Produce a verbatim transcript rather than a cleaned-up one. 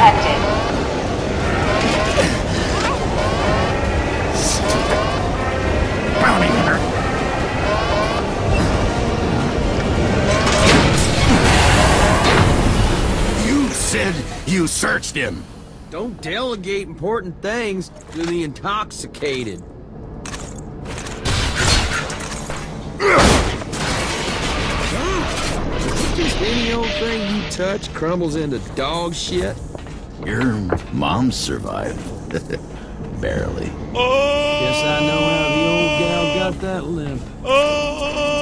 detected. Bounty hunter. You said you searched him. Don't delegate important things to the intoxicated. Just any old thing you touch crumbles into dog shit. Your mom survived. Barely. Guess I know how the old gal got that limp.